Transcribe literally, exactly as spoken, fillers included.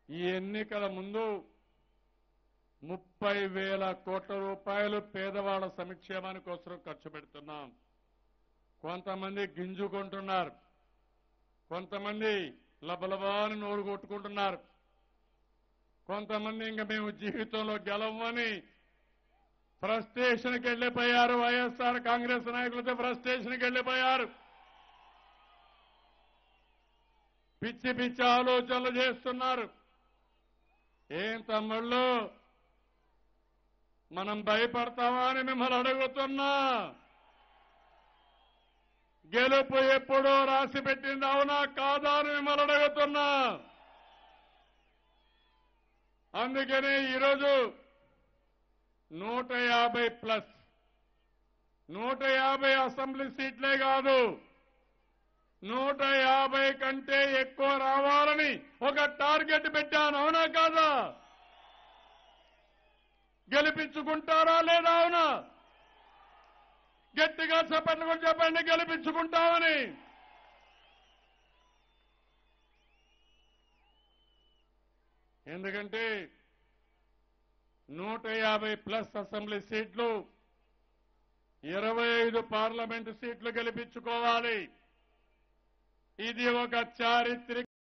ఈ ఎన్నికల ముందు ముప్పై వేల కోట్ల రూపాయలు పేదవాళ్ల సంక్షేమాని కోసం ఖర్చు పెడుతున్నాం. కొంతమంది గింజుకుంటున్నారు, కొంతమంది లబలబాని నోరు కొట్టుకుంటున్నారు, కొంతమంది ఇంకా మేము జీవితంలో గెలవమని ఫ్రస్ట్రేషన్కి వెళ్లిపోయారు. వైఎస్ఆర్ కాంగ్రెస్ నాయకులతో ఫ్రస్ట్రేషన్కి వెళ్లిపోయారు. పిచ్చి పిచ్చి ఆలోచనలు చేస్తున్నారు. ఏం తమ్ముళ్ళు, మనం భయపడతామా అని మిమ్మల్ని అడుగుతున్నా. గెలుపు ఎప్పుడో రాసి పెట్టింది అవునా కాదా అని మిమ్మల్ని అడుగుతున్నా. అందుకనే ఈరోజు నూట యాభై ప్లస్ నూట యాభై అసెంబ్లీ సీట్లే కాదు, నూట యాభై కంటే ఎక్కువ రావాలని ఒక టార్గెట్ పెట్టాను. అవునా కాదా? గెలిపించుకుంటారా లేదా? అవునా? గట్టిగా చప్పట్లు కూడా చెప్పండి, గెలిపించుకుంటామని. ఎందుకంటే నూట యాభై ప్లస్ అసెంబ్లీ సీట్లు, ఇరవై ఐదు పార్లమెంటు సీట్లు గెలిపించుకోవాలి. ఇది ఒక చారిత్రక